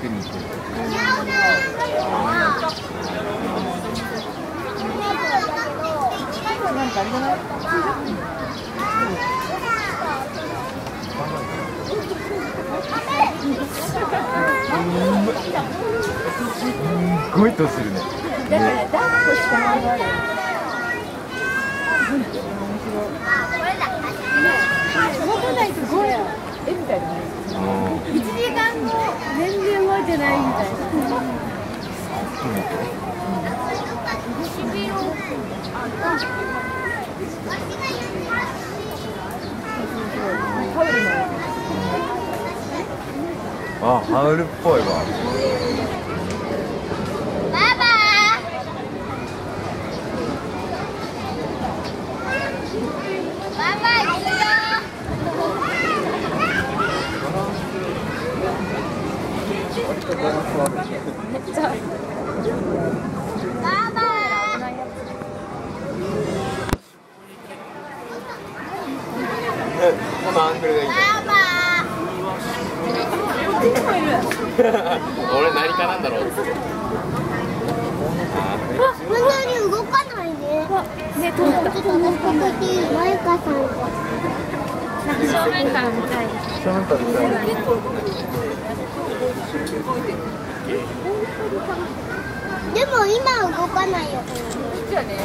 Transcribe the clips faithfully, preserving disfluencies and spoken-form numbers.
けに行ってる。なんかあれじゃない？すごいとするね。 だから抱っこしたままで。動かないとすごい絵みたいだね。いちじかんご全然動いてないみたいな。 あ、ハウルっぽいわ。 バイバイ。バイバイ。 めっちゃ。 バイバイ。 このアングルがいい。 バイバイ。 俺何かなんだろう。 本当に動かないね。 ね、通った。 ちょっと私ここでマイカさん。 正面から見たい。 正面から見たい。 でも今動かないよ。 じゃあね。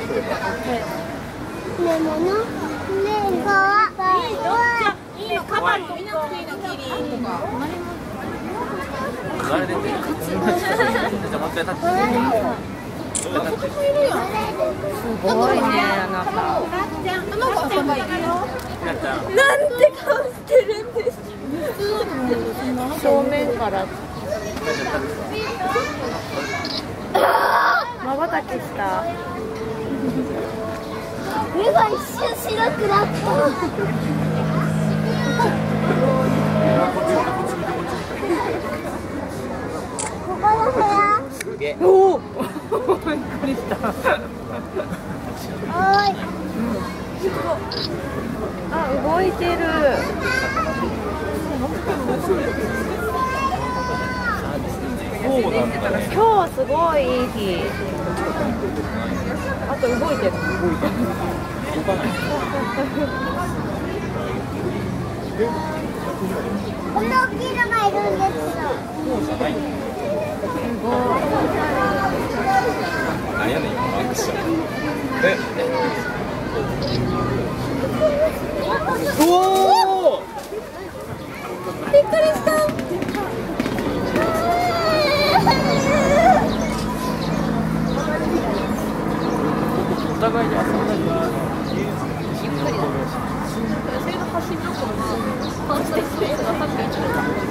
ねもの。ねかわいい。 いいの、カバンと見なくていいの、キリとか。 誰出てる？じゃあもう一回立って。 すごいね、あなた。なんて顔してるんです。正面から。瞬きした。 目が一瞬白くなった。ここの部屋。 すげえ。 おお。びっくりした。 おい。 あ、動いてる。 そうなんだね。 今日すごいいい日。あと動いてる。 動いてる。動かない。 こんな大きいのがいるんですよ。 そうじゃない。なんやねん今のアクション。え。おお。 びっくりした。 お互いに遊んだり。 それが走りのころの顔してスペースがさっき